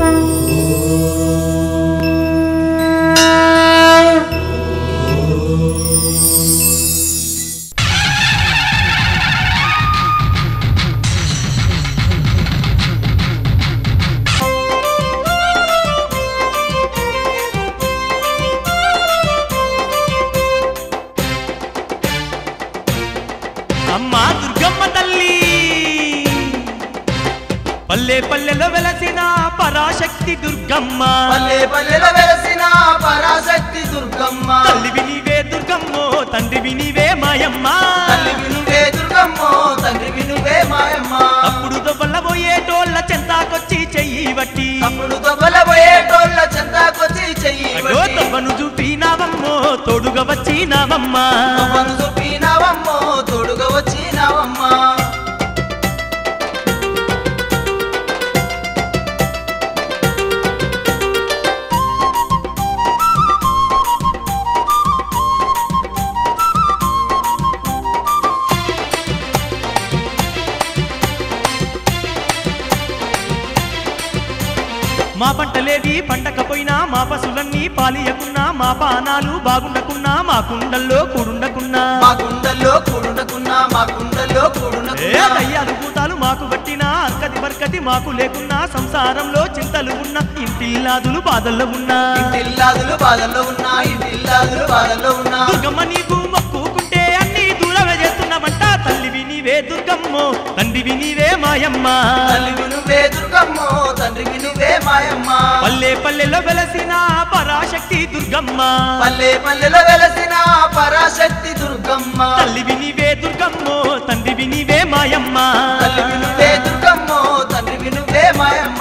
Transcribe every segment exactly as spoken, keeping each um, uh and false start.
అమ్మా దుర్గమ్మ తల్లి పల్లె పల్లెలో వెలసిన పరాశక్తి దుర్గమ్మ పల్లె పల్లెలో వెలసిన పరాశక్తి దుర్గమ్మ తల్లివి నీవే దుర్గమ్మో తండ్రివి నీవే మాయమ్మ తల్లివి నువ్వే దుర్గమ్మో తండ్రివి నువ్వే మాయమ్మ అప్పుడు దొబ్బల పోయేటోళ్ళ చెంతాకొచ్చి చెయ్యి బట్టి అప్పుడు దొబ్బల పోయేటోళ్ళ చెంతాకొచ్చి చెయ్యి బట్టి దొబ్బను చూపినావమ్మో తోడుగా వచ్చినావమ్మ దొబ్బను చూపినావమ్మో తోడుగా వచ్చినావమ్మ మా పంటలేవి పంటకపోయినా మా పశులన్నీ పాలియకున్నా మా పానాలు బాగుండకున్నా మా కుండల్లో కూడుండకున్నా మా కుండల్లో కూడుండకున్నా మా కుండల్లో కూడుండకున్నా దయ్యాలు భూతాలు మాకు పట్టినా అక్కది బర్కతి మాకు లేకున్నా సంసారంలో చింతలు ఉన్నా ఇంటిల్లాదులు బాధల్లో ఉన్నా ఇంటిల్లాదులు బాధల్లో ఉన్నా ఇంటిల్లాదులు బాధల్లో ఉన్నా దుర్గమ్మ నీకు మొక్కుకుంటే అన్ని దూరమే చేస్తున్నామంట తల్లివి నీవే దుర్గమ్మో తండ్రివి నీవే మాయమ్మ తల్లివి నువ్వే దుర్గమ్మో తండ్రివి నువ్వే మాయమ్మ పల్లె పల్లెలో వెలసిన పరాశక్తి దుర్గమ్మ పల్లె పల్లెలో వెలసిన పరాశక్తి దుర్గమ్మ తల్లివి నీవే దుర్గమ్మో తండ్రివి నీవే మాయమ్మ తల్లివి నువ్వే దుర్గమ్మో తండ్రివి నువ్వే మాయమ్మ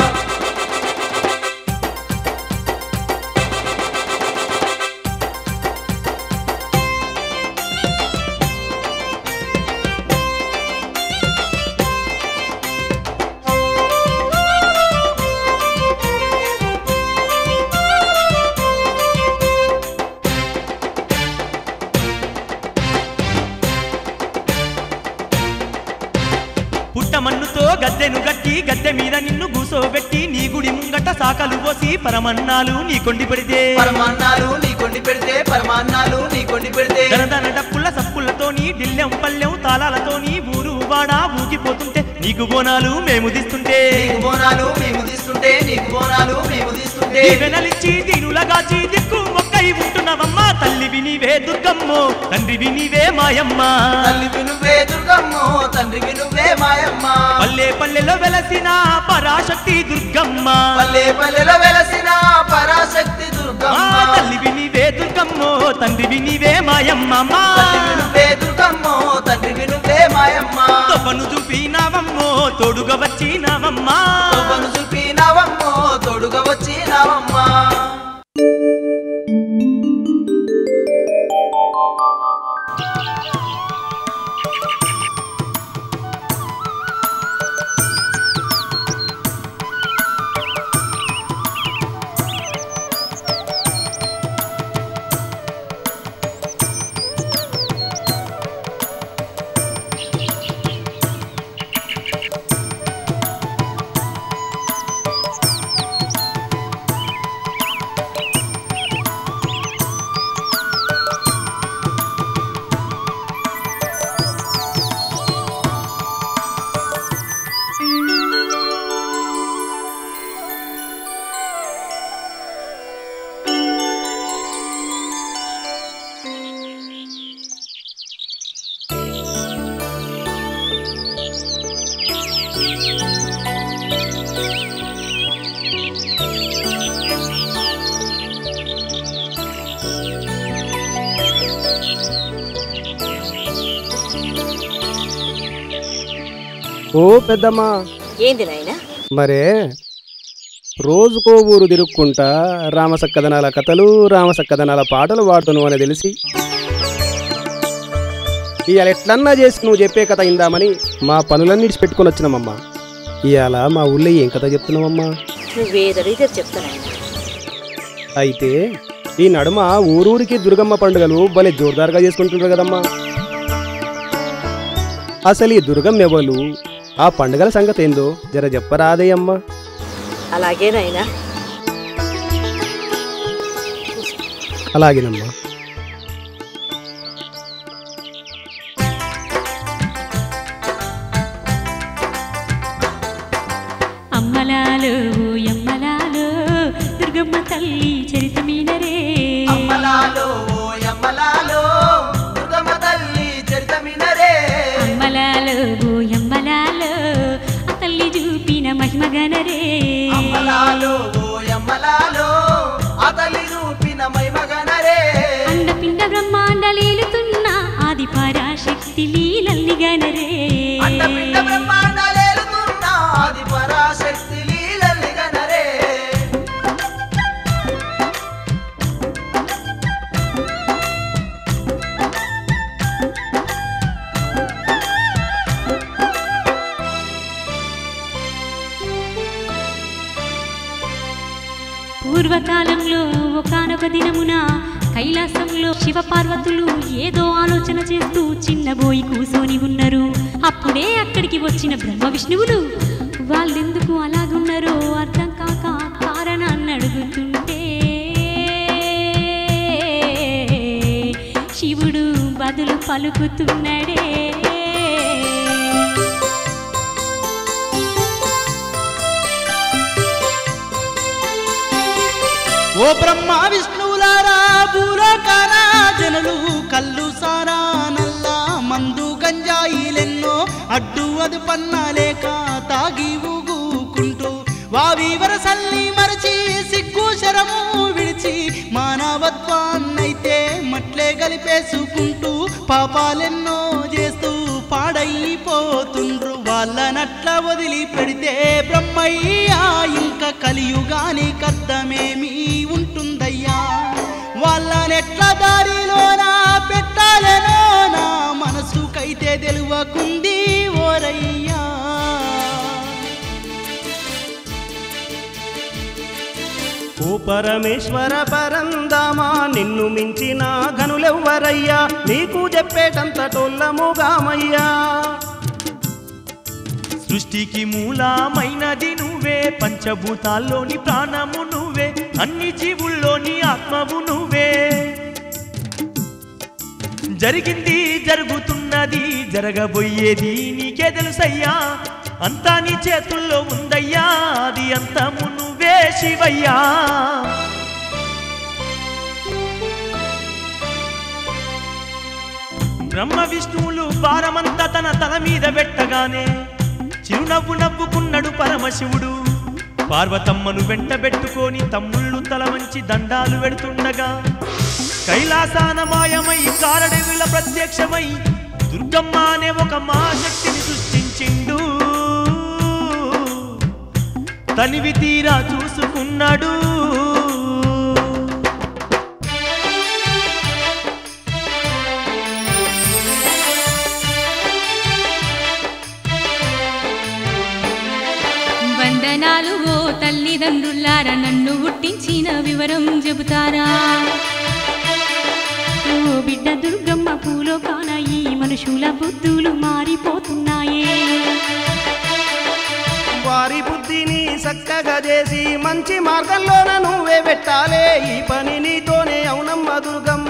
పుట్టమన్నుతో గద్దెను గట్టి గద్దె మీద నిన్ను కూసోబెట్టి నీ గుడి ముంగట సాకలు పోసి పరమన్నాలు నీ కొండి పెడితే పరమాన్నాలు నీ కొండి పెడితే పరమాన్నాలు నీ కొండి పెడితే గరదన డప్పుల సప్పులతోని డిల్లెం పల్లెం తాళాలతోని ఊరు వాడా ఊగిపోతుంటే నీకు బోనాలు మేము దిస్తుంటే నీకు బోనాలు మేము తీస్తుంటే నీకు బోనాలు మేము తీస్తుంటే వెనలిచ్చి దీనులగాచి దిక్కు మొక్కై ఉంటున్నావమ్మా తల్లివి నీవే దుర్గమ్మో తండ్రివి నీవే మాయమ్మ తల్లివి నువ్వే దుర్గమ్మో తండ్రివి నువ్వే మాయమ్మ పల్లె పల్లెలో వెలసిన పరాశక్తి దుర్గమ్మ పల్లె పల్లెలో వెలసిన పరాశక్తి దుర్గమ్మ తల్లివి నీవే దుర్గమ్మో తండ్రివి నీవే మాయమ్మ తల్లివి నువ్వే దుర్గమ్మో తండ్రివి నువ్వే మాయమ్మ తొప్పను చూపినావమ్మో తోడుగా వచ్చినావమ్మా తొప్పను చూపినావమ్మో తోడుగా వచ్చినావమ్మా ఓ పెద్దమ్మా ఏంది నాయనా మరే రోజుకో ఊరు తిరుక్కుంటా రామసక్కదనాల కథలు రామసక్కదనాల పాటలు పాడుతాను అని తెలిసి ఇవాళ ఎట్లన్నా చేసి నువ్వు చెప్పే కథ ఇందామని మా పనులన్నీ పెట్టుకొని వచ్చినామమ్మా. ఇవాళ మా ఊళ్ళో ఏం కథ చెప్తున్నామమ్మా? నువ్వేదైతే చెప్తాను. అయితే ఈ నడుమ ఊరూరికి దుర్గమ్మ పండుగలు భలే జోర్దారుగా చేసుకుంటుంటారు కదమ్మా. అసలు ఈ దుర్గమ్మ ఎవరు, ఆ పండుగల సంగతి ఏందో జర చెప్పరాదే అమ్మా. అలాగే నాయనా. అలాగేనమ్మా. అమ్మలాలో యమ్మలాలో దుర్గమ్మ తల్లి చరితమీనరే. అమ్మలాలో యమ్మలాలో దుర్గమ్మ తల్లి చరితమీనరే. అమ్మలాలో యమ్మలాలో ఆ తల్లి చూపిన మహిమగనరే. అమ్మలాలో యమ్మలాలో ఆ తల్లి చూపిన మహిమగనరే. అండపిండ బ్రహ్మాండ లీలుతున్న ఆది పరాశక్తి లీలల్ని గనరే. అండపిండ బ్రహ్మాండ లీలుతున్న ఆది పరాశక్తి లీలల్ని గనరే. పూర్వకాలంలో ఒకానొక దినమున కైలాసంలో శివ పార్వతులు ఏదో ఆలోచన చేస్తూ చిన్నబోయి కూసోని ఉన్నారు. అప్పుడే అక్కడికి వచ్చిన బ్రహ్మ విష్ణువులు వాళ్ళెందుకు అలాగున్నారో అర్థం కాక కారణాన్ని అడుగుతుంటే శివుడు బదులు పలుకుతున్నాడే. ఓ బ్రహ్మ విష్ణువులారా భూలోకాన జనులు కళ్ళు సారా నల్ల మందు గంజాయిలెన్నో అడ్డు అది పన్నాలేక తాగి ఊగుకుంటూ వావి వరసల్ని మరచి సిగ్గు శరము విడిచి మానవత్వాన్నైతే మట్లే గలిపేసుకుంటూ పాపాలెన్నో చేస్తూ పాడైపోతుండ్రు. వాళ్ళనట్ల వదిలి పెడితే బ్రహ్మయ్యా ఇంకా కలియుగాని కర్తమేమీ ఉంటుందయ్యా. వాళ్ళనెట్ల దారిలోనా పెట్టాలనో నా మనసుకైతే తెలువకుంది ఓరయ్యా. ఓ పరమేశ్వర పరందామా నిన్ను మించిన ఘనులెవ్వరయ్యా, నీకు చెప్పేటంత టొల్లముగామయ్యా. సృష్టికి మూలమైనది నువ్వే, పంచభూతాల్లోని ప్రాణము నువ్వే, అన్ని జీవుల్లోని ఆత్మవు నువ్వే. జరిగింది జరుగుతున్నది జరగబోయేది నీకే తెలుసయ్యా, అంతా నీ చేతుల్లో ఉందయ్యా, అది అంతము నువ్వే శివయ్యా. బ్రహ్మ విష్ణువులు భారమంతా తన తల మీద పెట్టగానే చిరునవ్వు నవ్వుకున్నాడు పరమశివుడు. పార్వతమ్మను వెంట పెట్టుకొని తమ్ముళ్ళు తల వంచి దండాలు పెడుతుండగా కైలాసాన మాయమై కారడవిల ప్రత్యక్షమై దుర్గమ్మ అనే ఒక మహాశక్తిని సృష్టించిండు. తనివి తీరా చూసుకున్నాడు. వందనాలు ఓ తల్లిదండ్రులారా, నన్ను పుట్టించిన వివరం చెబుతారా. ఓ బిడ్డ దుర్గమ్మ పూలోకాన ఈ మనుషుల బుద్ధులు మారిపోతున్నాయే. వారి బుద్ధిని చక్కగా చేసి మంచి మార్గంలోన నువ్వే పెట్టాలే, ఈ పని నీతోనే అవునమ్మ దుర్గమ్మ.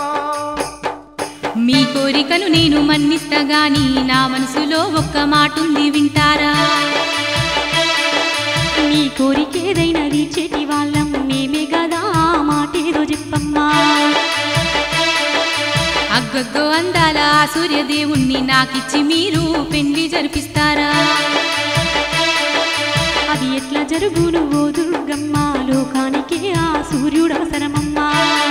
మీ కోరికను నేను మన్నిస్తా గాని నా మనసులో ఒక్క మాటుంది వింటారా. మీ కోరికేదైనా తీర్చేటి వాళ్ళం మేమే కదా, మాటేదో చెప్పమ్మా. అగ్గగ్గో అందాల సూర్యదేవుణ్ణి నాకిచ్చి మీరు పెళ్లి జరిపిస్తారా. అది ఎట్లా జరుగును ఓ దుర్గమ్మ, లోకానికే ఆ సూర్యుడు అవసరమమ్మా.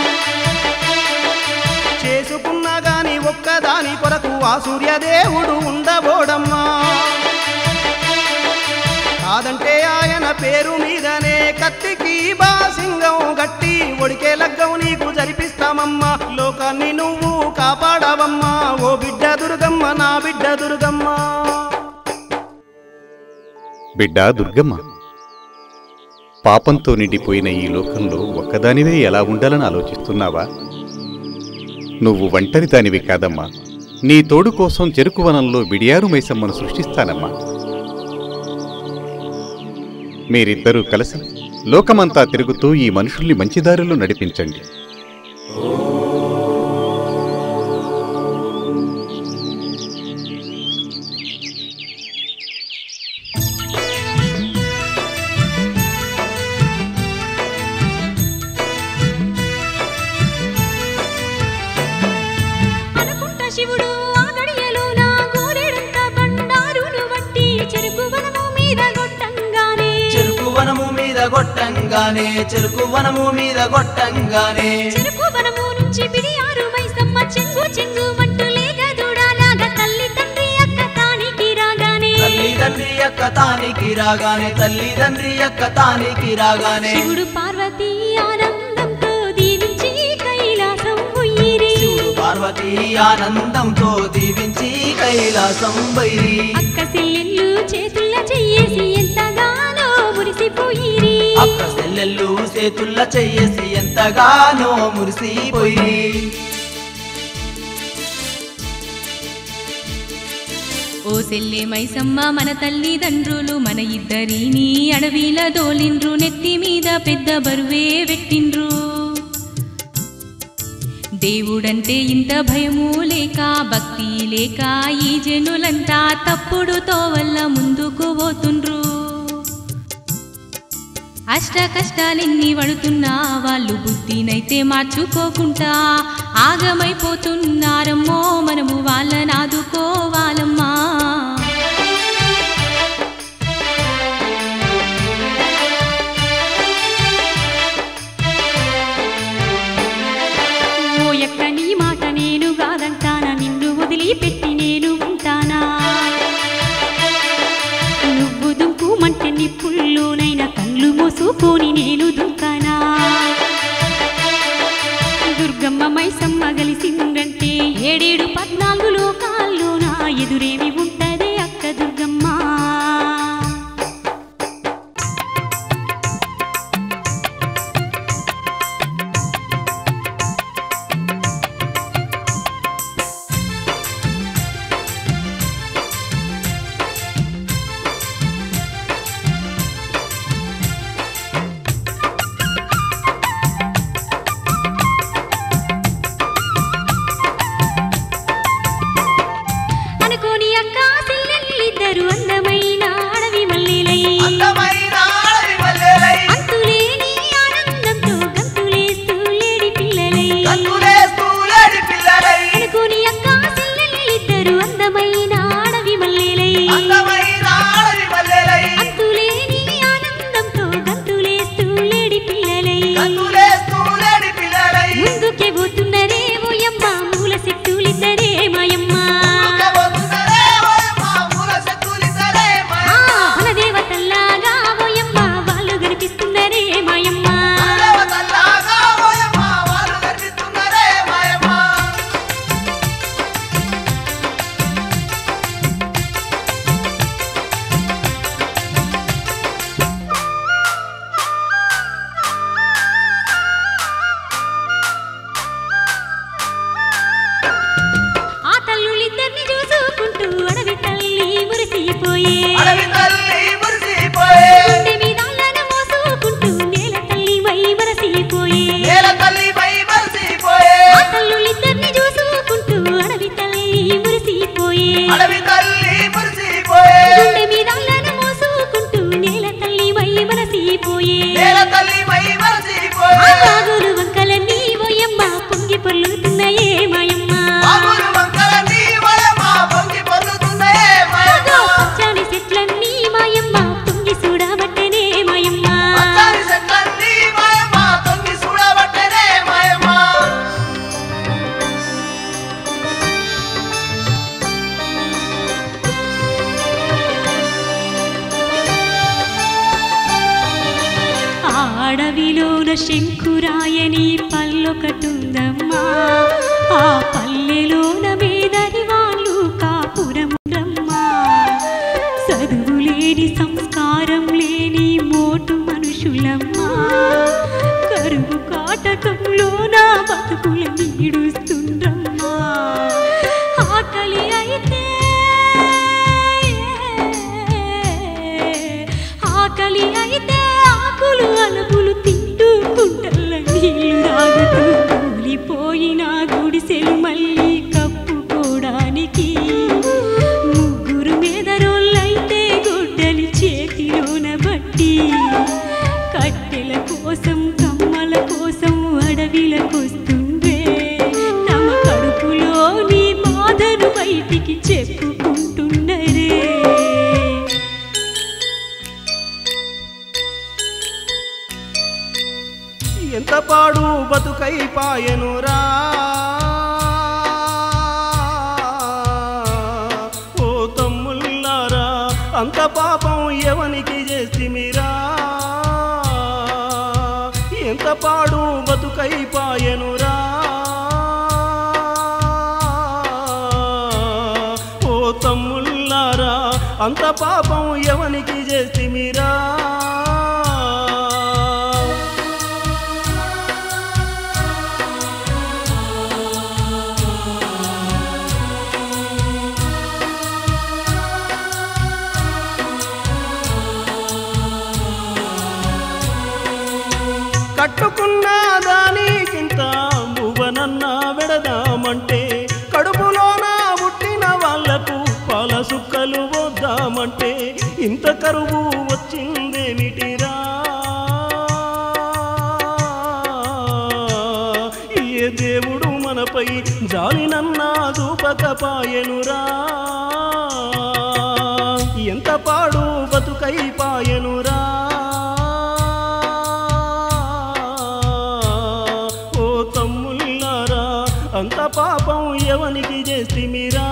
చేసుకున్నా గాని ఒక్కదాని కొరకు ఆ సూర్యదేవుడు ఉండబోడమ్మా. కాదంటే ఆయన పేరు మీదనే కత్తికి బాసింగం గట్టి ఒడికే లగ్గం నీకు జరిపిస్తామమ్మా. లోకాన్ని నువ్వు కాపాడవమ్మా ఓ బిడ్డ దుర్గమ్మ, నా బిడ్డ దుర్గమ్మ. బిడ్డ దుర్గమ్మ, పాపంతో నిండిపోయిన ఈ లోకంలో ఒక్కదానివే ఎలా ఉండాలని ఆలోచిస్తున్నావా? నువ్వు ఒంటరి దానివి కాదమ్మా. నీ తోడు కోసం చెరుకువనంలో బిడియారు మైసమ్మను సృష్టిస్తానమ్మా. మీరిద్దరూ కలిసి లోకమంతా తిరుగుతూ ఈ మనుషుల్ని మంచిదారిలో నడిపించండి. శివుడు ఆ గడియలోన గోరెడంత బండారును వట్టి చెరుకు వనము మీద గొట్టంగానే చెరుకు వనము మీద గొట్టంగానే చెరుకు వనము మీద గొట్టంగానే చెరుకు వనము నుంచి బిడియారు మైసమ్మ చెంగు చెంగు మంటూ లేక దూడాలాగా తల్లి తండ్రి అక్క తానికి రాగానే తల్లి తండ్రి అక్క తానికి రాగానే తల్లి తండ్రి అక్క తానికి రాగానే శివుడు పార్వతీ ఆనందంతో దీవించి కైలాసం పోయిరి శివుడు పార్వతీ ఆనందంతో దీవించి కైలాసం వైరి అక్క సెల్లెళ్ళు చేతుల్ల చెయ్యేసి ఎంతగానో మురిసిపోయిరి అక్క సెల్లెళ్ళు చేతుల్ల చెయ్యేసి ఎంతగానో మురిసిపోయి ఓ సెల్లె మైసమ్మ మన తల్లిదండ్రులు మన ఇద్దరిని అడవిల దోలిండ్రు నెత్తి మీద పెద్ద బరువే పెట్టిండ్రు దేవుడంటే ఇంత భయము లేక భక్తి లేక ఈ జనులంతా తప్పుడు తోవల్ల ముందుకు పోతుండ్రు అష్ట కష్టాలెన్ని పడుతున్నా వాళ్ళు బుద్ధినైతే మార్చుకోకుండా ఆగమైపోతున్నారమ్మో మనము వాళ్ళని ఆదుకోవాలమ్మా ఓ ఎక్క నీ మాట నేను కాదంటానా నిన్ను వదిలిపెట్టి నేను ఉంటానా నువ్వు దుంకుమంటే నిప్పుల్లోనైనా కళ్ళు మూసుకొని నేను దుంకానా దుర్గమ్మ మైసమ్మ గలిసిందంటే ఏడేడు పద్నాలుగు లోకాల్లోన ఎదురేమి ఉంటదే అక్క దుర్గమ్మ అనుకోని అక్క చెల్లెళ్ళిద్దరు అందమైన అడవి మల్లెలై అందమైన అడవి మల్లెలై అంతులేని ఆనందంతో గంతులేస్తూ లేడి పిల్లలై గంతులేస్తూ లేడి పిల్లలై అనుకోని అక్క చెల్లెళ్ళిద్దరు అందమైన అడవి మల్లెలై అందమైన అడవి మల్లెలై అంతులేని ఆనందంతో గంతులేస్తూ లేడి పిల్లలై గంతులేస్తూ లేడి పిల్లలై ముందుకే పోతున్నరే ఓయమ్మ మూల చెట్టులిద్దరే మాయమ్మ పోతున్నరే ఓయమ్మ మూల చెట్టులిద్దరే ఆ మన దేవతల్లాగా ఓయమ్మ వాళ్ళు కనిపిస్తున్నరే మాయమ్మ దేవతల్లాగా ఓయమ్మ వాళ్ళు కనిపిస్తున్నరే మాయమ్మ ఆ తల్లులిద్దరిని చూసుకుంటూ అడవి తల్లి మురిసిపోయే అడవి తల్లి మురిసిపోయే గుండె మీద అల్లన మోసుకుంటూ నేల తల్లి మై మరసిపోయే నేల తల్లి పై మరిసిపోయే ఆ తల్లులిద్దరిని చూసుకుంటూ అడవి తల్లి మురిసిపోయే అడవి తల్లి మురిసిపోయే గుండె మీద అల్లన మోసుకుంటూ నేల తల్లి మై మరసిపోయే నేల తల్లి పై ఆ మరిసిపోయే వాగులు వంకలన్నీ ఓయమ్మ పొంగి పొర్లుతున్నాయే మాయమ్మ బాబులు వంకలన్నీ ఓయమ్మ పొంగి పొర్లుతున్నాయే మాయమ్మ అగో పచ్చని చెట్లన్నీ మాయమ్మ పొంగి చూడబట్టనే మాయమ్మ పచ్చని చెట్లన్నీ మాయమ్మ తొంగి చూడబట్టనే మాయమ్మ ఆ అడవిలోన శంకురాయని పల్లొకటుందమ్మా ఆ పల్లెలోన మేదరి వాళ్ళు కాపురముండమ్మా చదువు లేని సంస్కారం లేని మోటు మనుషులమ్మా కరువు కాటకంలోన బతుకుల నీడుస్తుండ్రమ్మా ఆకలి అయితే ఆకలి అయితే అంత పాపం ఎవనికి చేస్తిమిరా ఎంత పాడు బతుకైపాయెనురా ఓ తమ్ముళ్ళారా అంత పాపం ఎవనికి చేస్తిమిరా కట్టుకున్న దానికింత మువ్వనన్న వెడదామంటే కడుపులోన పుట్టిన వాళ్లకు పాల సుక్కలు వద్దామంటే ఇంత కరువు వచ్చిందేమిటిరా ఏ దేవుడు మనపై జాలినన్నా దూపకపాయెనురా ఎంత పాడు బతుకైపాయెనురా అంత పాపం ఎవనికి చేస్తిమిరా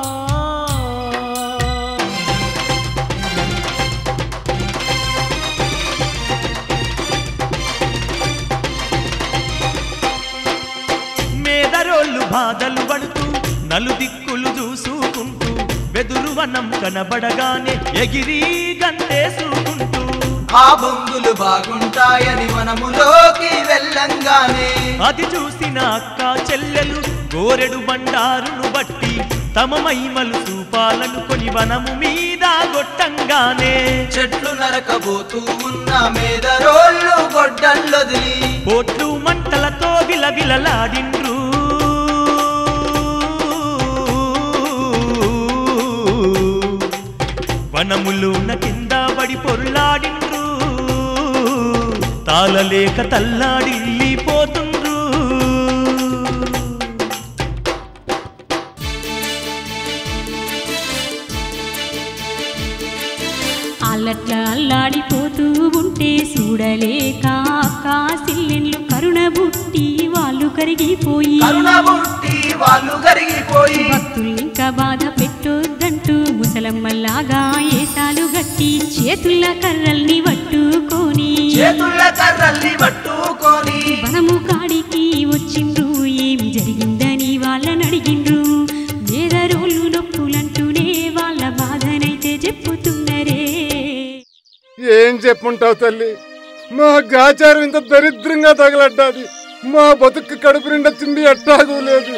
మేదరోళ్ళు బాధలు పడుతూ నలుదిక్కులు చూసుకుంటూ వెదురు వనం కనబడగానే ఎగిరి గంతేసుకుంటూ ఆ బొంగులు బాగుంటాయని వనములోకి వెళ్ళంగానే అది చూసిన అక్క చెల్లెలు గోరెడు బండారును బట్టి తమ మైమలు చూపాలను కొని వనము మీద గొట్టంగానే చెట్లు నరకబోతూ ఉన్న మేదరోళ్ళు గొడ్డల్లొదిలి పోట్లు మంటలతో విలవిలలాడిండ్రు వనములోన కింద పడి పొర్లాడిండ్రు తాళలేక తల్లాడిల్లిపోతుండ్రు అల్లట్ల అల్లాడిపోతూ ఉంటే చూడలేక అక్క సిల్లెన్లు కరుణ బుట్టి వాళ్ళు కరిగిపోయి కరుణ బుట్టి వాళ్ళు కరిగిపోయి భక్తులు ఇంకా బాధ పెట్టొద్దంటూ ముసలమ్మల్లాగా ఏసాలు గట్టి చేతుల కర్రల్ని పట్టుకొని చేతుల కర్రల్ని పట్టుకొని వనము కాడికి వచ్చిండ్రు ఏం జరిగిందని వాళ్ళని అడిగిండ్రు వేదరోళ్ళు నొప్పులంటూనే వాళ్ళ బాధనైతే చెప్పుతున్నరే ఏం చెప్పుంటావు తల్లి మా గాచారం ఇంత దరిద్రంగా తగలడ్డాది మా బతుకు కడుపు నిండా తిండి అట్టాగూ లేదు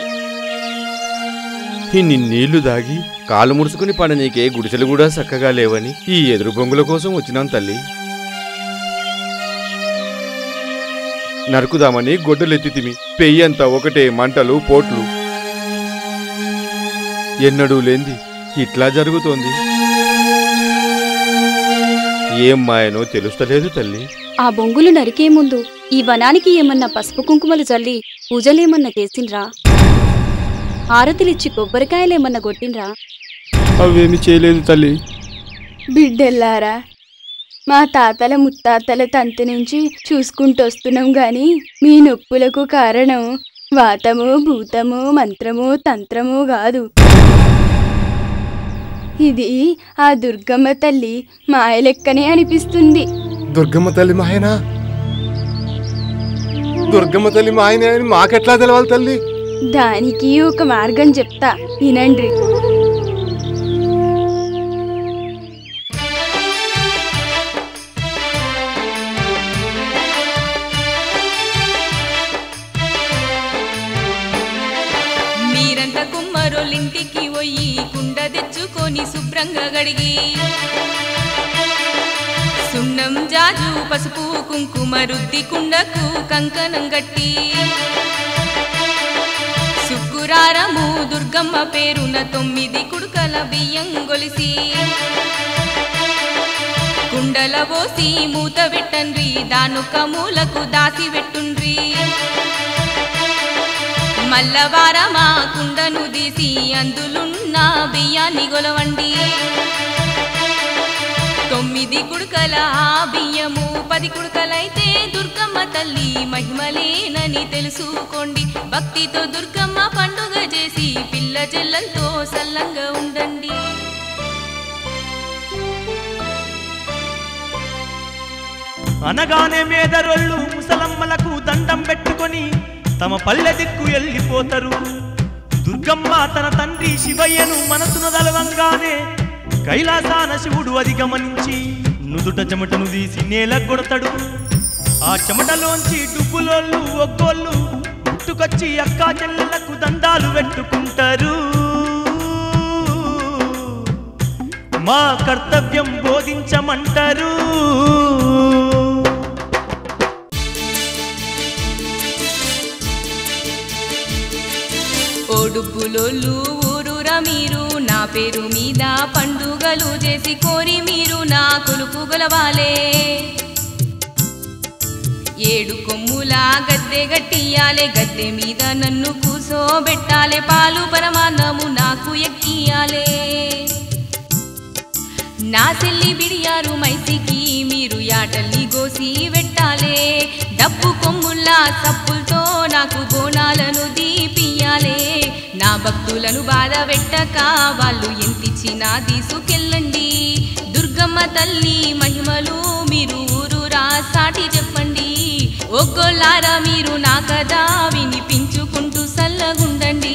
ఇన్ని నీళ్లు దాగి కాలు ముడుచుకుని పడ నీకే గుడిసెలు కూడా చక్కగా లేవని ఈ ఎదురు బొంగుల కోసం వచ్చినాం తల్లి నరుకుదామని గొడ్డలెత్తితిమి పెయ్యంతా ఒకటే మంటలు పోట్లు ఎన్నడూ లేంది ఇట్లా జరుగుతోంది ఏం మాయనో తెలుస్తలేదు తల్లి ఆ బొంగులు నరికే ముందు ఈ వనానికి ఏమన్నా పసుపు కుంకుమలు చల్లి పూజలేమన్నా చేసిండ్రా హారతిలిచ్చి కొబ్బరికాయలేమన్నా కొట్టిండ్రా అవేమి చేయలేదు తల్లి బిడ్డెల్లారా మా తాతల ముత్తాతల తంతి నుంచి చూసుకుంటూ వస్తున్నాం గాని మీ నొప్పులకు కారణం వాతము భూతము మంత్రము తంత్రము కాదు ఇది ఆ దుర్గమ్మ తల్లి మాయలెక్కనే అనిపిస్తుంది దుర్గమ్మ తల్లి మాయనా దుర్గమ్మ తల్లి మాయనే అని మాకెట్లా తెలవాలి తల్లి దానికి ఒక మార్గం చెప్తా వినండి మీరంతా కుమ్మరోళ్ళింటికి పోయి కుండ తెచ్చుకొని శుభ్రంగా గడిగి సున్నం జాజు పసుపు కుంకుమ రుద్ది కుండకు కంకణం గట్టి శుక్రారము దుర్గమ్మ పేరున తొమ్మిది కుడుకల బియ్యం గొలిసి కుండల పోసి మూత పెట్టండ్రి దానొక్క మూలకు దాసి పెట్టుండ్రి మల్లవారమా కుండను తీసి అందులున్న బియ్యాన్ని గొలవండి తొమ్మిది కుడుకల బియ్యము పది కుడుకలైతే దుర్గమ్మ తల్లి మహిమలేనని తెలుసుకోండి భక్తితో దుర్గమ్మ పండుగ చేసి పిల్ల చెల్లెలతో సల్లంగా ఉండండి అనగానే మేదరోళ్ళు ముసలమ్మలకు దండం పెట్టుకొని తమ పల్లె దిక్కు వెళ్ళిపోతారు. దుర్గమ్మ తన తండ్రి శివయ్యను మనసును దలవంగానే కైలాసాన శివుడు అది గమనించి నుదుట చెమటను తీసి నేల కొడతాడు. ఆ చెమటలోంచి డుబ్బులోళ్ళు ఒగ్గోళ్ళు పుట్టుకొచ్చి అక్కా చెల్లెలకు దండాలు పెట్టుకుంటారు. మా కర్తవ్యం బోధించమంటారు. ఓ డుబ్బులోళ్ళు ఊరూరా మీరు నా పేరు మీద పండుగలు చేసి కోరి మీరు నా కొలుపు గొలవాలే. ఏడు కొమ్ముల గద్దె గట్టియాలే, గద్దె మీద నన్ను కూసోబెట్టాలే, పాలు పరమాన్నము నాకు ఎక్కియాలే. నా చెల్లి బిడియారు మైసికి మీరు యాటల్ని గోసి పెట్టాలే, డబ్బు కొమ్ముల్లా సప్పులతో నాకు బోనాలను దీపియాలే. నా భక్తులను బాధ పెట్టక వాళ్ళు ఎంతిచ్చినా తీసుకెళ్ళండి. దుర్గమ్మ తల్లి మహిమలు మీరు ఊరూరా సాటి చెప్పండి. ఒగ్గోళ్ళారా మీరు నా కదా వినిపించుకుంటూ సల్లగుండండి.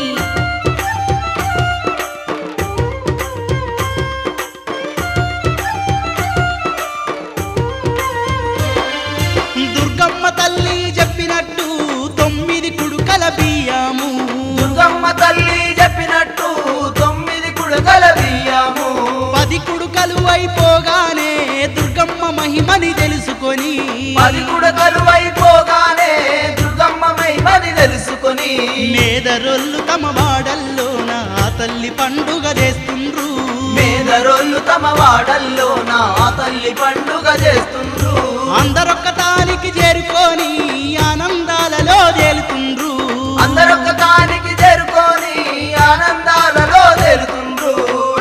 దుర్గమ్మ తల్లి చెప్పినట్టు తొమ్మిది కుడుకల బియ్యము, దుర్గమ్మ తల్లి చెప్పినట్టు తొమ్మిది కుడుకల బియ్యము, పది కుడుకలు అయిపోగానే దుర్గమ్మ మహిమని తెలుసుకొని, పది కుడుకలు అయిపోగానే దుర్గమ్మ మహిమని తెలుసుకొని, మేదరోళ్ళు తమ వాడల్లో నా తల్లి పండుగ చేస్తుండ్రు. మేదరోళ్ళు తమ వాడల్లో నా తల్లి పండుగ చేస్తుండ్రు. అందరొక్క తానికి చేరుకొని ఆనందాలలో తేలుతుండ్రు. అందరొక్క తానికి చేరుకొని ఆనందాలలో తేలుతుండ్రు.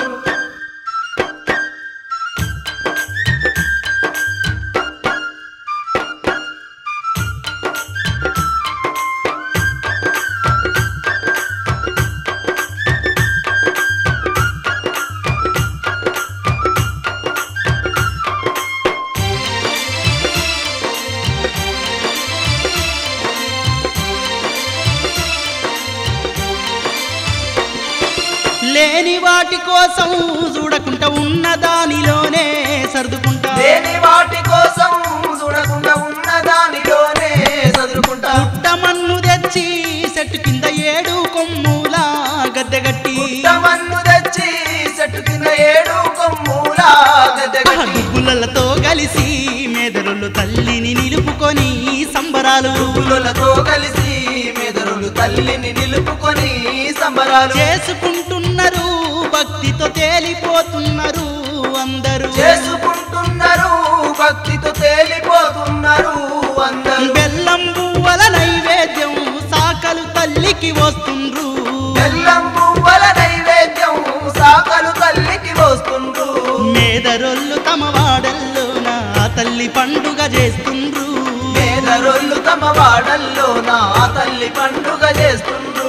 లేని వాటి కోసం చూడకుండా ఉన్న దానిలోనే సర్దుకుంటా, లేని వాటి కోసం చూడకుండా ఉన్న దానిలోనే సదురుకుంటా. పుట్టమన్ను తెచ్చి చెట్టు కింద ఏడు కొమ్ముల గద్దెగట్టి, పుట్టమన్ను తెచ్చి చెట్టు కింద ఏడు కొమ్ముల గద్దెగట్టి, డుబ్బులతో కలిసి మేదరోళ్ళు తల్లిని నిలుపుకొని సంబరాలు, డుబ్బులతో కలిసి మేదరోళ్ళు తల్లిని నిలుపుకొని సంబరాలు చేసుకుంటున్నారు. భక్తితో తేలిపోతున్నారు అందరూ, చేసుకుంటున్నారు. భక్తితో తేలిపోతున్నారు అందరూ. బెల్లం పువ్వుల నైవేద్యం సాకలు తల్లికి వస్తుండ్రు. బెల్లం పువ్వుల నైవేద్యం సాకలు తల్లికి వస్తుండ్రు. మేదరోళ్ళు తమ వాడల్లో నా తల్లి పండుగ చేస్తుండ్రు. మేదరోళ్ళు తమ వాడల్లో నా తల్లి పండుగ చేస్తుండ్రు.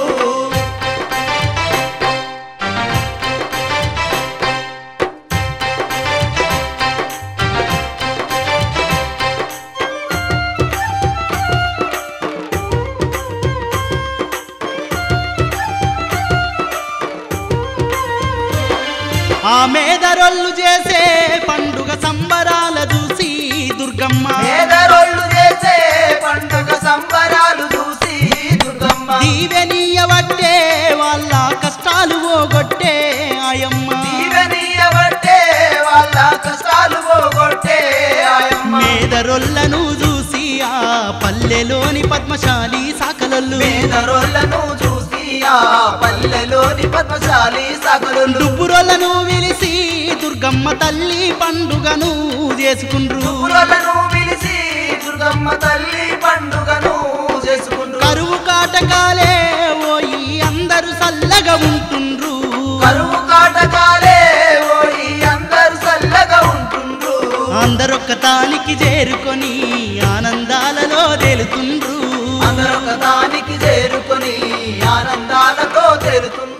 ఆ మేదరోళ్ళు చేసే పండుగ సంబరాల చూసి దుర్గమ్మ, మేదరోళ్ళు చేసే పండుగ సంబరాలు చూసి దుర్గమ్మ, దీవెనీయవట్టే వాళ్ళ కష్టాలు పోగొట్టే ఆయమ్మ, దీవెనీయవట్టే వాళ్ళ కష్టాలు పోగొట్టే ఆయమ్మ. మేదరోళ్ళను చూసి ఆ పల్లెలోని పద్మశాలి సాకలొల్లు, మేదరోళ్ళను చూసి ఆ పల్లెలోని పద్మశాలి సాకలొల్లు, డుబ్బురోళ్ళను విలిసి దుర్గమ్మ తల్లి పండుగను చేసుకుండ్రు. డుబ్బురోళ్ళను పిలిచి దుర్గమ్మ తల్లి పండుగను చేసుకుండ్రు. కరువు కాటకాలే ఓయి అందరూ సల్లగా ఉంటుండ్రు. కరువు కాటకాలే ఓయి అందరూ సల్లగా ఉంటుండ్రు. అందరొక్క తానికి చేరుకొని ఆనందాలలో తేలుతుండ్రు. అందరొక దానికి చేరుకొని ఆనందాలతో తేలుతుండ్రు.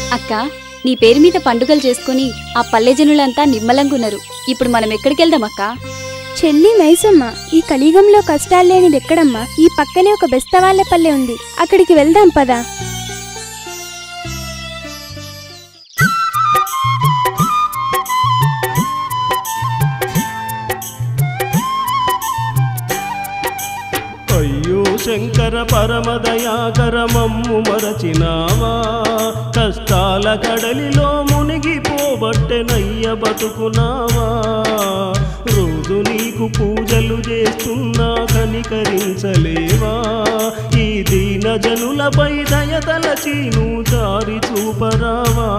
అక్క నీ పేరు మీద పండుగలు చేసుకుని ఆ పల్లె జనులంతా నిమ్మలంగున్నారు. ఇప్పుడు మనం ఎక్కడికి వెళ్దాం అక్క? చెల్లి మైసమ్మ, ఈ కలియుగంలో కష్టాలు లేనిది ఎక్కడమ్మా? ఈ పక్కనే ఒక బెస్తవాళ్ల పల్లె ఉంది, అక్కడికి వెళ్దాం పదా. అయ్యో శంకర పరమదయాకర మమ్ము మరచినావా, కష్టాల కడలిలో మునిగిపోబట్టెనయ్య బతుకునావా. రోజు నీకు పూజలు చేస్తున్నా కనికరించలేవా, ఈ దీన జనులపై దయతలచి నువ్వు దారి చూపరావా.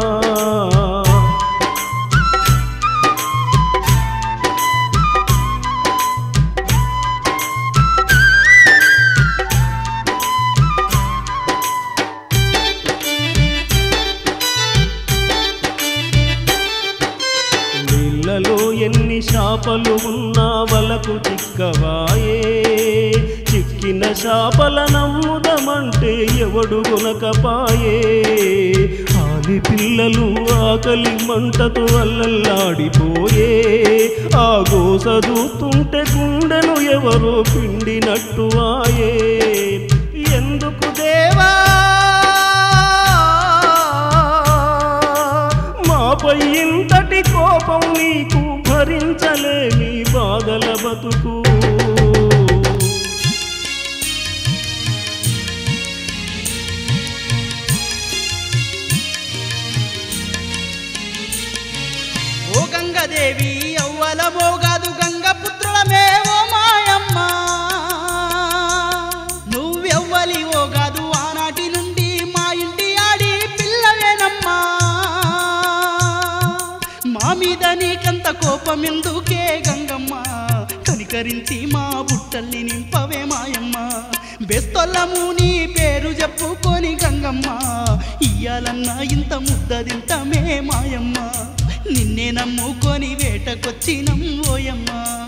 ఎన్ని శాపలు ఉన్నా వలకు చిక్కవాయే, చిక్కిన శాపల నమ్ముదమంటే ఎవడు గునకపాయే. ఆలి పిల్లలు ఆకలి మంటతో అల్లల్లాడిపోయే, ఆ గోస చూస్తుంటే గుండెను ఎవరో పిండినట్టు ఆయే. ఎందుకు దేవా మాపై ఇంతటి కోపం నీకు, భరించలేని బాధల బతుకు. ఓ గంగదేవి అవ్వల మోగాదు గంగ పుత్రులమే ఓ మాయమ్మ, నువ్వెవ్వలి ఓగాదు ఆనాటి నుండి మా ఇంటి ఆడి పిల్లవేనమ్మా. మా మీద నీకంత కోపమెందుకే గంగమ్మ, కనికరించి మా బుట్టల్ని నింపవే మాయమ్మ. బెస్తొల్లము నీ పేరు చెప్పుకొని గంగమ్మ, ఇయ్యాలన్నా ఇంత ముద్ద తింటమే మాయమ్మ. నిన్నే నమ్ముకొని వేటకొచ్చినం ఓయమ్మ.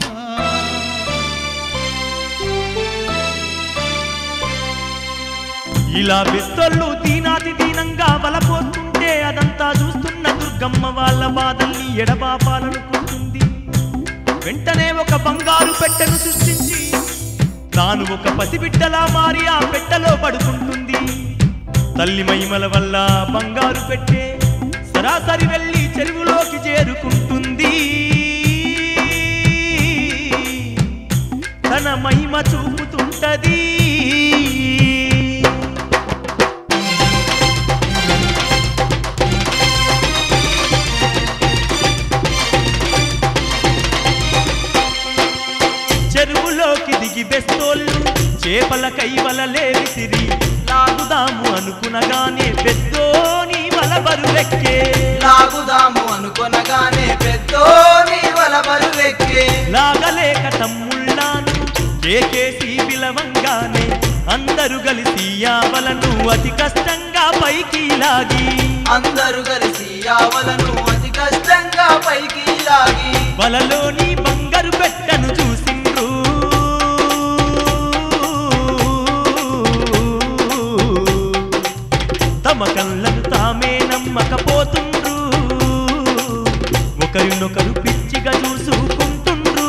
ఇలా బెస్తోళ్ళు దీనాతి దీనంగా వలపోతుంటే అదంతా చూస్తున్న దుర్గమ్మ వాళ్ళ బాధల్ని ఎడబాపాలనుకుంటుంది. వెంటనే ఒక బంగారు పెట్టెను సృష్టించి తాను ఒక పసిబిడ్డలా మారి ఆ పెట్టెలో పడుకుంటుంది. తల్లి మహిమల వల్ల బంగారు పెట్టె సరాసరి వెళ్ళి చెరువులోకి చేరుకుంటుంది. తన మహిమ చూపుతుంటది. చెరువులోకి దిగి బెస్తోళ్ళు చేపల కైవలలే విసిరి లాగుదాము అనుకునగానే పెద్దోని వల బరువెక్కే. లాగుదాము అనుకునగానే పెద్దోని వల బరువెక్కే. లాగలేక తమ్ముళ్ళాను కేకేసి పిలవంగానే అందరూ కలిసి ఆ వలను అతి కష్టంగా పైకి లాగి, అందరూ కలిసి ఆ వలను అతి కష్టంగా పైకి లాగి, వలలోని బంగారు పెట్టెను చూసిండ్రు. తమ కళ్ళను తామే నమ్మకపోతుండ్రు, ఒకరినొకరు పిచ్చిగా చూసుకుంటుండ్రు.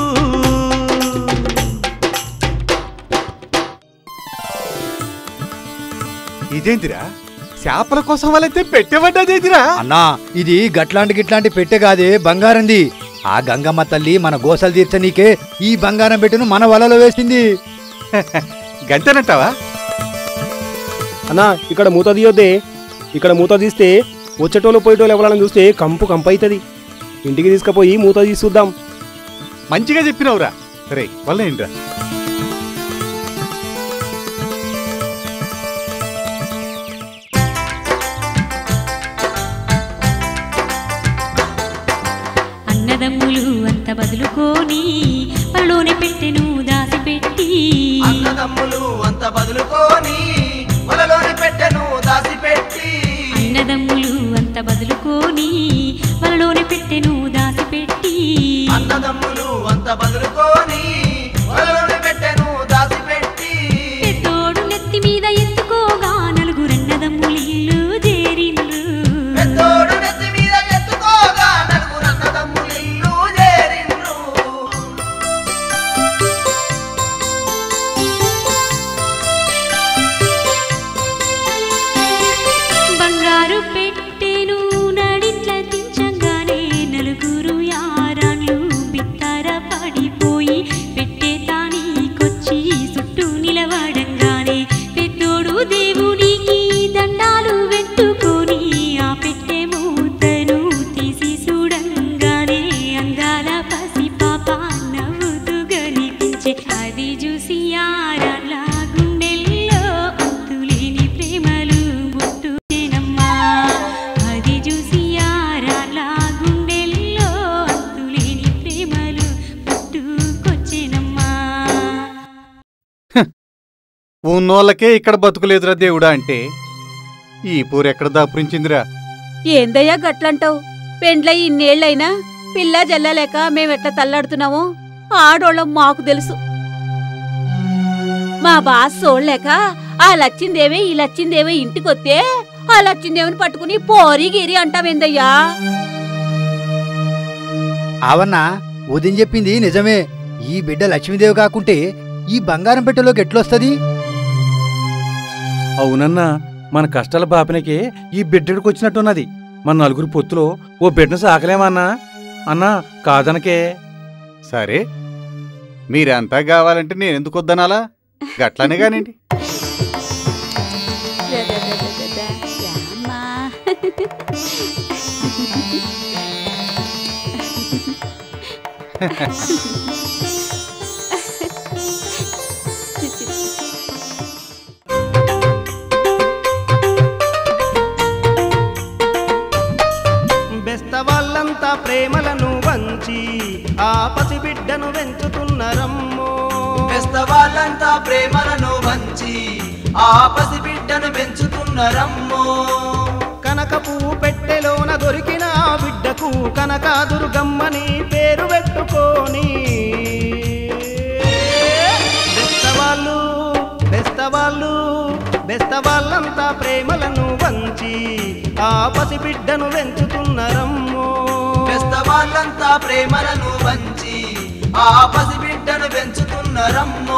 ఇదేంటిరా చేపల కోసం వాళ్ళైతే పెట్టబడ్డదేంటిరా? అన్నా ఇది గట్లాంటి గిట్లాంటి పెట్టె కాదే, బంగారంది. ఆ గంగమ్మ తల్లి మన గోసలు తీర్చనీకే ఈ బంగారం పెట్టెను మన వలలో వేసింది. గంతనంటావా? అన్నా ఇక్కడ మూత తీయొద్దే, ఇక్కడ మూత తీస్తే వచ్చేటోళ్ళు పోయేటోళ్ళు ఎవరైనా చూస్తే కంపు కంపు అవుతుంది. ఇంటికి తీసుకుపోయి మూత తీసుద్దాం. మంచిగా చెప్పినవురా. రే వల్ల ఏంట్రా? అన్నదమ్ములు అంత బదులుకోని పళ్ళోని పెట్టెను దాసిపెట్టి, అన్నదమ్ములు అంత బదులుకోని వలలోని పెట్టెను దాసిపెట్టి, అన్నదమ్ములు అంత బదులుకోని వలలోని పెట్టెను దాసిపెట్టి, అన్నదమ్ములు అంత బదులుకోని వలలోని పెట్టెను దాసిపెట్టి, పెద్దోడు నెత్తి మీద ఎత్తుకోగా నలుగురన్నదమ్ములు ఇల్లు చేరిండ్రు. చూసి యారాల గుండెల్లో అంతులేని ప్రేమలు పుట్టునేనమ్మా అది చూసి యారాల గుండెల్లో అంతులేని ప్రేమలు పుట్టుకొచ్చేనమ్మా. ఉన్నోళ్ళకే ఇక్కడ బతుకులేదురా దేవుడా అంటే ఈ పూరెక్కడ దాపురించిందిరా. ఏందయ్యా గట్లంటావు? పెండ్లై ఇన్నేళ్లైనా పిల్ల జల్లలేక మేమెట్లా తల్లాడుతున్నామో ఆడోళ్ళం మాకు తెలుసు. మా బాస్ చూడలేక ఆ లచ్చిందేవే ఈ లచ్చిందేవే ఇంటికొస్తే ఆ లచ్చిందేవిని పట్టుకుని పోరి గిరి అంటావేందయ్యా? అవన్నా ఉదయం చెప్పింది నిజమే. ఈ బిడ్డ లక్ష్మీదేవి కాకుంటే ఈ బంగారం పెట్టెలోకి ఎట్లొస్తుంది? అవునన్నా, మన కష్టాల బాపనకే ఈ బిడ్డడికి వచ్చినట్టున్నది. మన నలుగురు పొత్తులో ఓ బిడ్డను సాకలేమన్నా. అన్నా కాదనకే. సరే మీరంతా కావాలంటే నేనెందుకు వద్దనాలా? గట్లనే కానివ్వండి. బెస్తవాళ్ళంతా ప్రేమలను వంచి ఆ పసిబిడ్డను పెంచుతున్నరమ్మో. బెస్తవాళ్ళంతా ప్రేమలను వంచి ఆ పసిబిడ్డను పెంచుతున్నరమ్మో. కనక పువ్వు పెట్టెలోన దొరికిన ఆ బిడ్డకు కనక దుర్గమ్మని పేరు పెట్టుకొని బెస్తవాళ్ళు బెస్తవాళ్ళు బెస్తవాళ్ళంతా ప్రేమలను వంచి ఆ పసిబిడ్డను పెంచుతున్నరమ్మో. బెస్తవాళ్ళంతా ప్రేమలను వంచి ఆ పసిబిడ్డను పెంచుతున్నరమ్మో.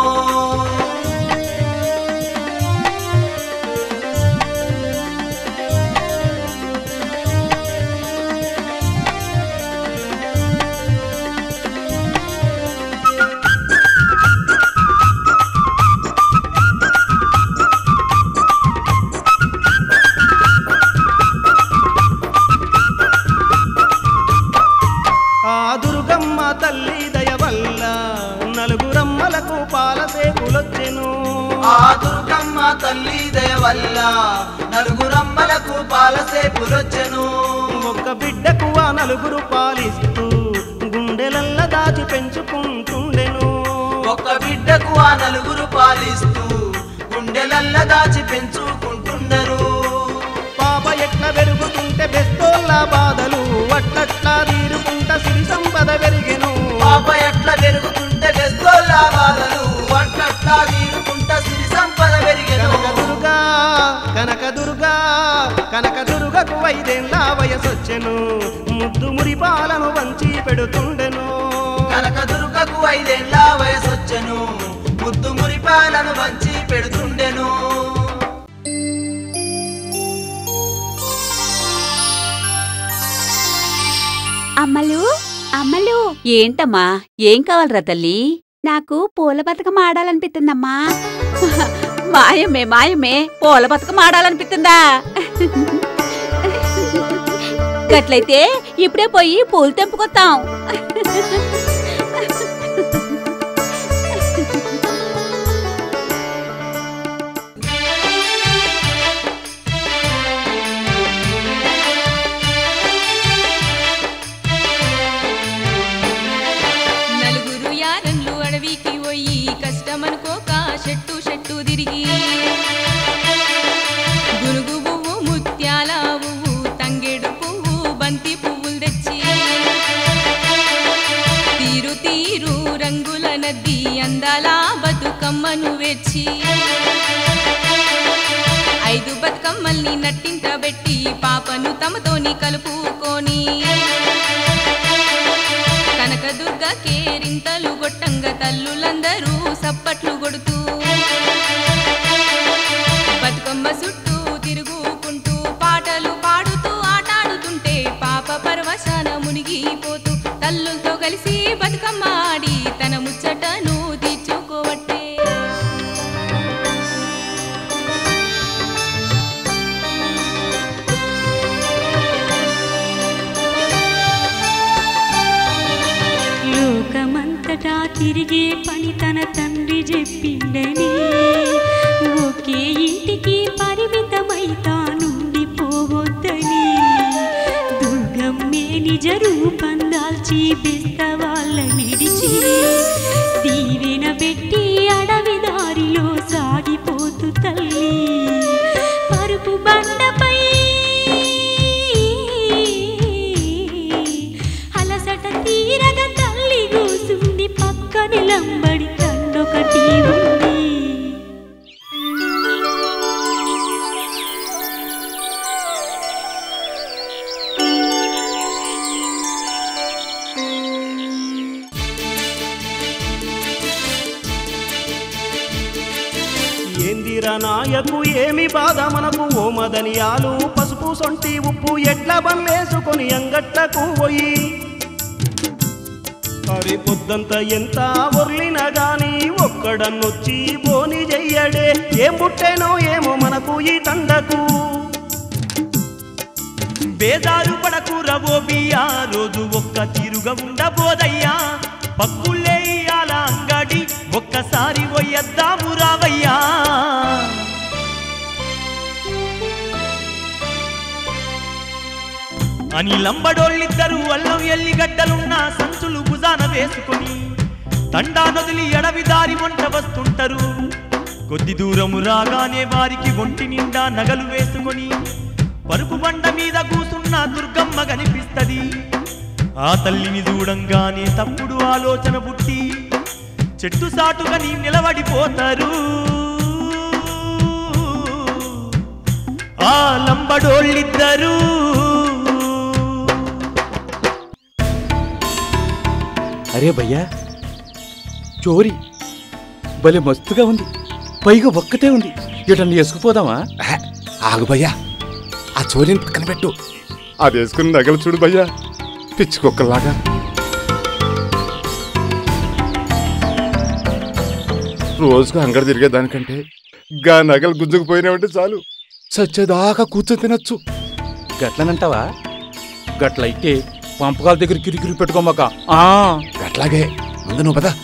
ఆ దుర్గమ్మ తల్లి దయ వల్ల నలుగురమ్మలకు పాలసేపులొచ్చెను. ఆ దుర్గమ్మ తల్లి దయ వల్ల నలుగురమ్మలకు పాలసేపులొచ్చెను. ఒక్క బిడ్డకు ఆ నలుగురు పాలిస్తూ గుండెలల్ల దాచి పెంచుకుంటుండెను. ఒక్క బిడ్డకు ఆ నలుగురు పాలిస్తూ గుండెలల్ల దాచి పెంచుకుంటున్నారు. పాప ఎట్లా పెరుగుతుంటే బెస్తోళ్ళ బాధలు అట్లట్లా తీరుకుంట సిరి సంపద పెరిగెను. పాప ఎట్లా పెరుగుతుంటే బెస్తోళ్ళ బాధలు అట్లట్లా తీరుకుంట సిరి సంపద పెరిగెను. కనక దుర్గా కనక దుర్గా కనక దుర్గకు ఐదేళ్ళ వయసొచ్చెను. ముద్దు మురిపాలను వంచి పెడుతుండెను. కనక దుర్గకు ఐదేళ్ళ వయసొచ్చెను. ముద్దు మురిపాలను వంచి పెడుతుండెను. అమ్మలు అమ్మలు ఏంటమ్మా? ఏం కావాలరా తల్లి? నాకు పూల బతుకమ్మ ఆడాలనిపిస్తుందమ్మా. మాయమే మాయమే పూల బతుకమ్మ ఆడాలనిపిస్తుందా? గట్లయితే ఇప్పుడే పోయి పూలు తెంపుకొస్తాం. నలుగురు యారన్లు అడవికి పోయి కష్టమనుకోక చెట్టు చెట్టు తిరిగి గునుగు పువ్వు ముత్యాల పువ్వు తంగేడు పువ్వు బంతి పువ్వులు తెచ్చి తీరు తీరు రంగుల నద్ది అందాల బతుకమ్మను వేచి ఐదు బతుకమ్మల్ని నట్టింట పెట్టి పాపను తమతోని కలుపుకొని కనకదుర్గ కేరింతలు గొట్టంగా తల్లులందరూ సప్పట్లు కొడుతూ బతుకమ్మ చుట్టూ తిరుగుకుంటూ పాటలు పాడుతూ ఆటాడుతుంటే పాప పరవశాన మునిగిపోతూ తల్లులతో కలిసి బతుకమ్మ ఆడి తన ముచ్చటను తీర్చుకోవట్టే. లోకమంతటా తిరిగే పని తన తండ్రి వచ్చి బెస్త వాళ్ళ విడిచి దీవెన పెట్టి అడవి దారిలో సాగిపోతు తల్లి పరుపు బండపై అలసట తీరగ తల్లి కూసుంది పక్కని లంబడి కన్నొకటి ఉంది. ఏందిరా నాయకు ఏమి బాధ మనకు ఓ మదనియాలు పసుపు సొంటి ఉప్పు ఎట్ల బమ్మేసుకొని అంగట్టకు పోయి అరే పొద్దంత ఎంత ఒర్లినా గాని ఒక్కడన్నొచ్చి బోని చెయ్యడే ఏం పుట్టేనో ఏమో మనకు ఈ తండకు. బేదారు పడకు రవో బియ్యా రోజు ఒక్క తీరుగా ఉండబోదయ్యా పక్కులే ఇయ్యాల అంగడి ఒక్కసారి పోయద్దాము రావయ్యా. అని లంబడోళ్ళిద్దరు అల్లం ఎల్లిగడ్డలున్న సంచులు భుజాన వేసుకొని తండా నదులి అడవి దారి వంట వస్తుంటారు. కొద్ది దూరము రాగానే వారికి ఒంటి నిండా నగలు వేసుకొని పరుపు బండ మీద కూసున్న దుర్గమ్మ కనిపిస్తది. ఆ తల్లిని చూడంగానే తప్పుడు ఆలోచన పుట్టి చెట్టు సాటుగా నీ నిలబడిపోతారు. ఆ లంబడోళ్ళిద్దరూ అరే భయ్యా చోరీ భలే మస్తుగా ఉంది, పైగా ఒక్కటే ఉంది, ఎటన్నా వేసుకుపోదామా? ఆగు భయ్యా, ఆ చోరీని పక్కన పెట్టు, అది వేసుకుని నగలు చూడు భయ్యా పిచ్చుకొక్కలాగా. రోజుకు అంగడి తిరిగేదానికంటే గా నగలు గుంజుకుపోయినావంటే చాలు చచ్చేదాకా కూర్చొని తినచ్చు. గట్లనంటావా? గట్లయితే పంపకాల దగ్గర కిరికిరి పెట్టుకోమాక. అట్లాగే ముందు నువ్వు పద.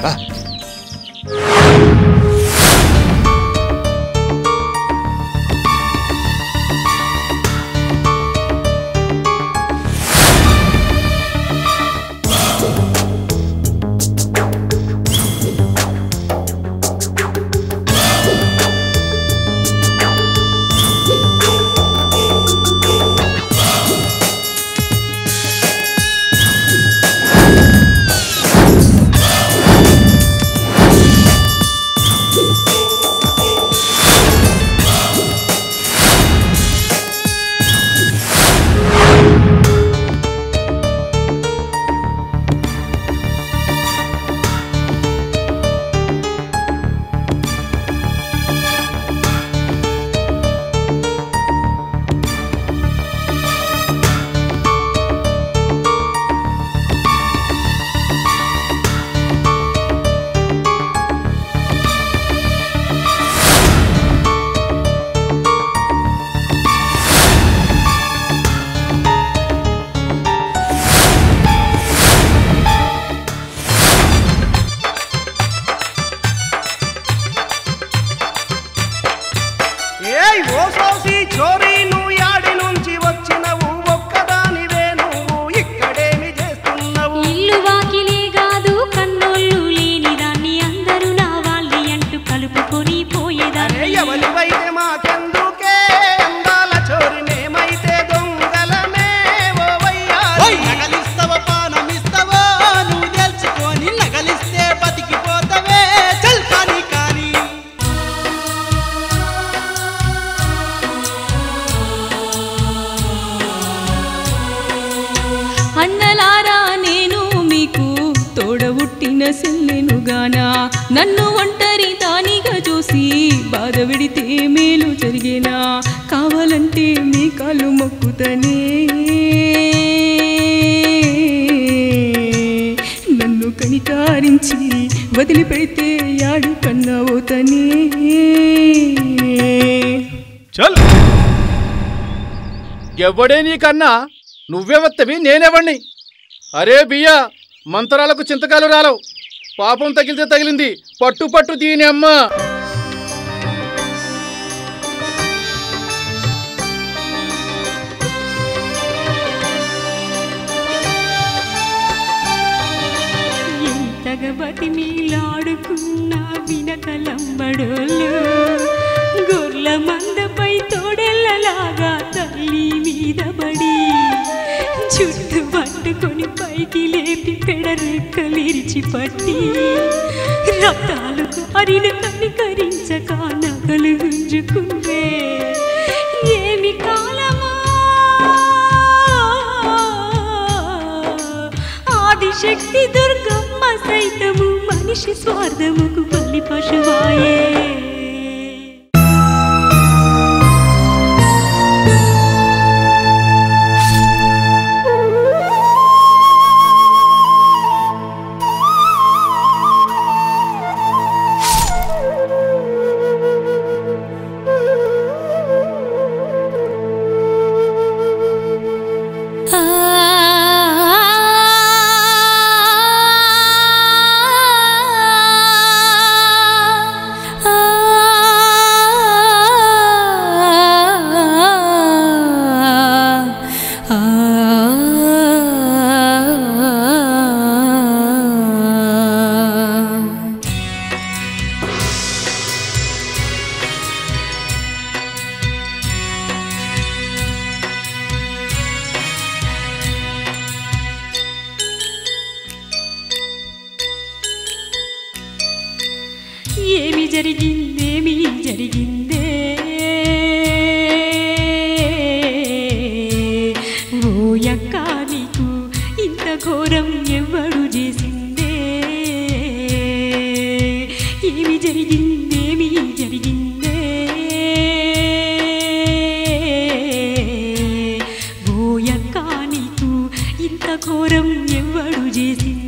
సెల్లెనుగానా నన్ను ఒంటరి దానిగా చూసి బాధ విడితే మేలు జరిగేనా కావాలంటే మీ కాళ్ళు మొక్కుతనే నన్ను కనికారించి వదిలిపెడితే యాడు కన్నావోతనే చల్ ఎవడే నీకన్నా నువ్వెవత్తవి నేనెవణ్ణి అరే బియ్యా మంత్రాలకు చింతకాలు రాలవు పాపం తగిలితే తగిలింది పట్టు పట్టు దీని అమ్మ లంబడోళ్ళు గొర్ల మందపై తోడెల్లలాగా తల్లి మీద పడి చుట్టూ పట్టుకొని పైకి లేపి పెడరెక్కలిరిచి పట్టి రక్తాలు కారిన కనికరించక నగలు గుంజుకుందే ఏమి కాలమా ఆదిశక్తి దుర్గమ్మ సైతము మనిషి స్వార్థముకు బలి పశువాయే ఏమి జరిగిందేమి జరిగిందే ఓ యక్క నీకు ఇంత ఘోరం ఎవ్వడు చేసిందే ఏమి జరిగిందేమి జరిగిందే ఓ యక్క నీకు ఇంత ఘోరం ఎవ్వడు చేసిందే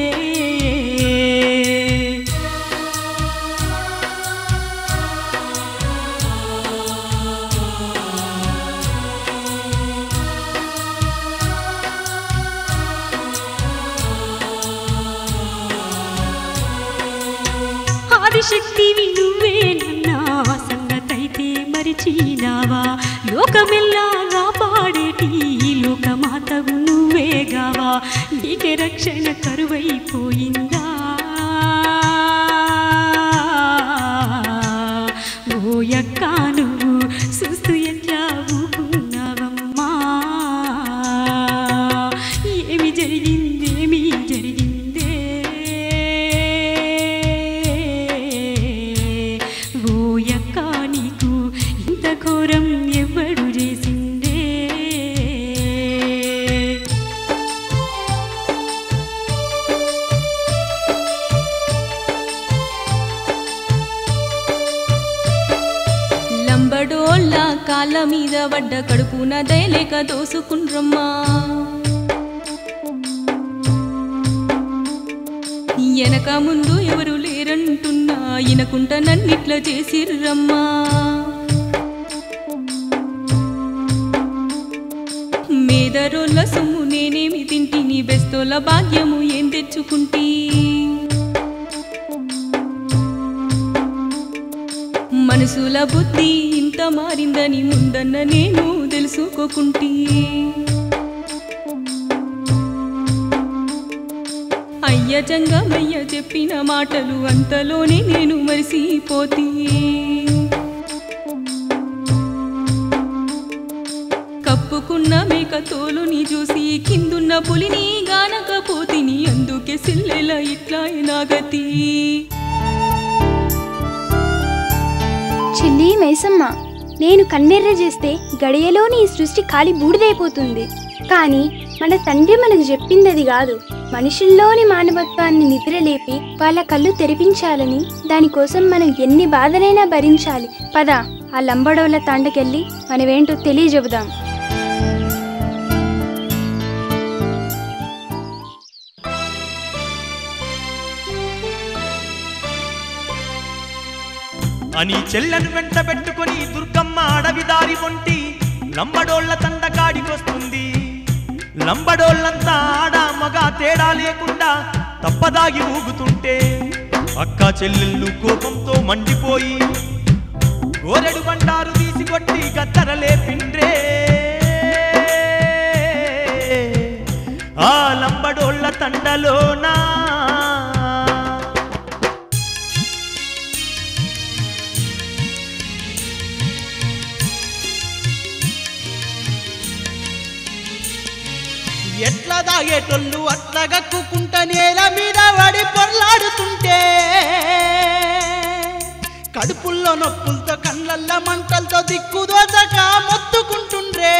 ఆదిశక్తివి నువ్వేనన్నా సంగతైతే మరిచినావా లోకమెల్లాగా పాడేటి లోకమాతవు నువ్వేగావా నీకే రక్షణ కరువైపోయిందా ఓ యక్క నువ్వు చూస్తూ ఎట్లా ఊపుకున్నావమ్మా ఏమి జరిగిందేమి జరిగిందే ఓ యక్క నీకు ఇంత ఘోరం ఎవ్వడు చేసిందే లంబడోళ్ళ కాళ్ళ మీద పడ్డ కడుపున దయలేక దోసుకుండ్రమ్మా వెనక ముందు ఎవరు లేరంటున్నా ఇనకుంట నన్నిట్లా చేసిర్రమ్మా మేదరోళ్ళ సొమ్ము నేనేమి తింటిని బెస్తోళ్ళ భాగ్యము ఏం తెచ్చుకుంటీ మనసుల బుద్ధి ఇంత మారిందని ముందన్న నేను తెలుసుకోకుంటీ అయ్య జంగమయ్య చెప్పిన మాటలు అంతలోనే నేను మరిసిపోతీ కప్పుకున్న మేక తోలుని చూసి కిందున్న పులిని గానకపోతిని అందుకే సిల్లెల ఇట్లా నాగతి చెల్లి మైసమ్మ, నేను కన్నెర్ర చేస్తే గడియలోని ఈ సృష్టి కాలి బూడిదైపోతుంది. కానీ మన తండ్రి మనకు చెప్పింది అది కాదు. మనుషుల్లోని మానవత్వాన్ని నిద్రలేపి వాళ్ళ కళ్ళు తెరిపించాలని, దానికోసం మనం ఎన్ని బాధలైనా భరించాలి. పద, ఆ లంబడోళ్ళ తాండకెళ్ళి మనమేంటో తెలియజెబుదాం. అని చెల్లను వెంట పెట్టుకొని దుర్గమ్మ అడవి దారి వంటి లంబడోళ్ల తండకాడికొస్తుంది. లంబడోళ్ళంతా ఆడ మగ తేడా లేకుండా తప్పదాగి ఊగుతుంటే అక్క చెల్లెళ్ళు కోపంతో మండిపోయి గోరెడు బండారు తీసి కొట్టి గద్దరలే పిండ్రే. ఆ లంబడోళ్ళ తండలోనా ఎట్లా దాగేటోళ్ళు అట్లా గక్కుకుంట నేల మీద పడి పొర్లాడుతుంటే కడుపుల్లో నొప్పులతో కళ్ళల్ల మంటలతో దిక్కుదోచక మొత్తుకుంటుండ్రే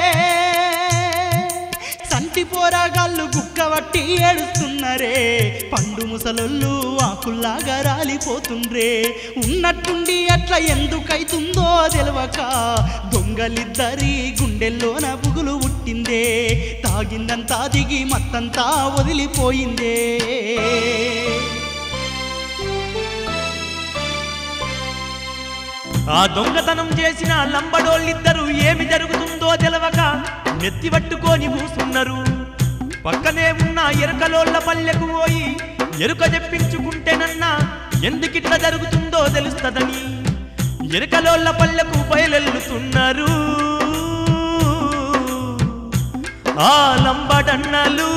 సంటి పోరాగాళ్ళు గుక్కవట్టి ఏడుస్తున్నరే పండు ముసలొళ్ళు ఆకుల్లాగా రాలిపోతుండ్రే ఉన్నట్టుండి అట్లా ఎందుకైతుందో తెలవక దొంగలిద్దరి గుండెల్లోన బుగులు పుట్టిందే తాగిందంతా దిగి మత్తంతా వదిలిపోయిందే ఆ దొంగతనం చేసిన లంబడోళ్ళిద్దరూ ఏమి జరుగుతుందో తెలవక నెత్తి పట్టుకొని మూసున్నారు పక్కనే ఉన్న ఎరుకలోళ్ళ పల్లెకు పోయి ఎరుక చెప్పించుకుంటేనన్నా ఎందుకిట్లా జరుగుతుందో తెలుస్తదని ఎరుకలోళ్ళ పల్లెకు బయలెల్లుతున్నారు ఆ లంబడన్నలు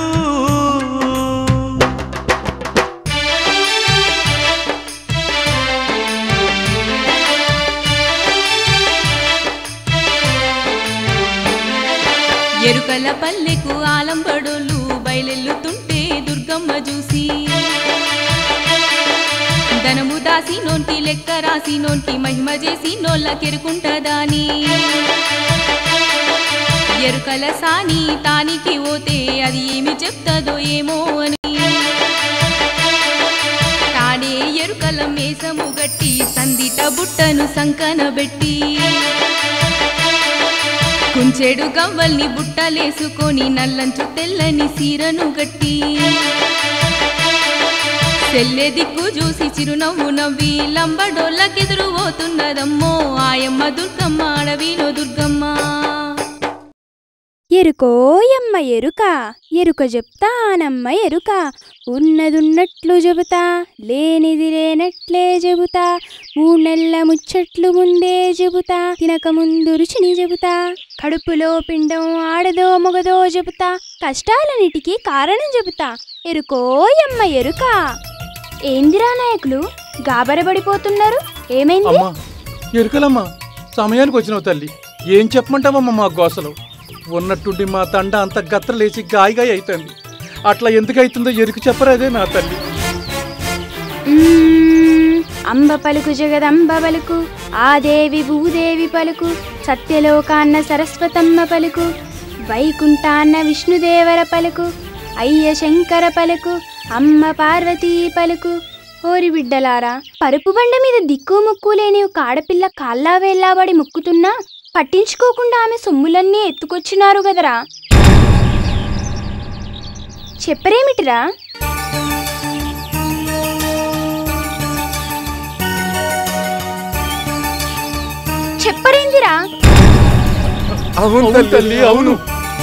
ఎరుకల పల్లెకు ఆలంబడోళ్ళు బయలెల్లుతుంటే దుర్గమ్మ చూసి ధనము దాసి నోంటి లెక్క రాసి నోంటి మహిమ చేసి నోళ్ళకెరుకుంటదాని ఎరుకల సాని తానికి పోతే అది ఏమి చెప్తదో ఏమో అని తానే ఎరుకల మేసము గట్టి సందిట బుట్టను సంకన పెట్టి కుంచెడు గవ్వల్ని బుట్టలేసుకొని నల్లంచు తెల్లని సీరను గట్టి చెల్లె దిక్కు చూసి చిరునవ్వు నవ్వి లంబడోళ్ళకెదురు పోతున్నదమ్మో ఆయమ్మ దుర్గమ్మ అడవిలో దుర్గమ్మ ఎరుకోయమ్మ ఎరుక ఎరుక చెప్తానమ్మ ఎరుక ఉన్నదున్నట్లు చెబుతా లేనిది లేనట్లే చెబుతా మూడు నెలల ముచ్చట్లు ముందే చెబుతా తినక ముందు రుచిని చెబుతా కడుపులో పిండం ఆడదో మొగదో చెబుతా కష్టాలన్నిటికీ కారణం చెబుతా ఎరుకోయమ్మ ఎరుక. ఏందిరా నాయకులు గాబరపడిపోతున్నారు? ఏమైంది? అమ్మా ఎరుకలమ్మా సమయానికి వచ్చినావు తల్లి. ఏం చెప్పమంటావమ్మా మా గోసలు? ఉన్నట్టుండి మా తండ అంత గత్రలేసి గాయగాయ అవుతుంది. అట్లా ఎందుకు అవుతుందో ఎరుకు చెప్పరాదే నా తల్లి. అంబ పలుకు జగదంబ పలుకు ఆ దేవి భూదేవి పలుకు సత్యలోకాన్న సరస్వతమ్మ పలుకు వైకుంఠాన్న విష్ణుదేవర పలుకు అయ్య శంకర పలుకు అమ్మ పార్వతీ పలుకు. ఓరి బిడ్డలారా, పరుపు బండ మీద దిక్కు ముక్కు లేని ఒక ఆడపిల్ల కాళ్ళా వేళ్ళాబడి ముక్కుతున్నా పట్టించుకోకుండా ఆమె సొమ్ములన్నీ ఎత్తుకొచ్చినారు గదరా. చెప్పరేమిటిరా? చెప్పరేందిరా? అవును తల్లి, అవును.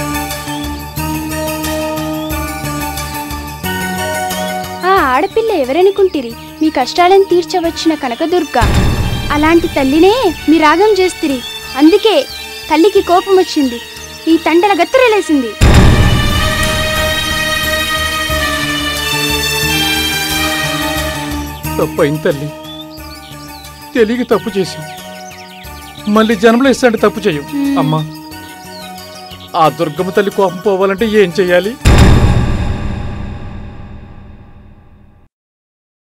ఆ ఆడపిల్ల ఎవరనుకుంటిరి? మీ కష్టాలను తీర్చవచ్చిన కనకదుర్గ. అలాంటి తల్లినే మీ రాగం చేస్తిరి. అందుకే తల్లికి కోపం వచ్చింది, ఈ తంటల గత్తరలేసింది. తప్పైంది తల్లి, తెలియక తప్పు చేసి మళ్ళీ జన్మలో ఇస్తాంటి తప్పు చెయ్యం. అమ్మా, ఆ దుర్గమ్మ తల్లి కోపం పోవాలంటే ఏం చెయ్యాలి?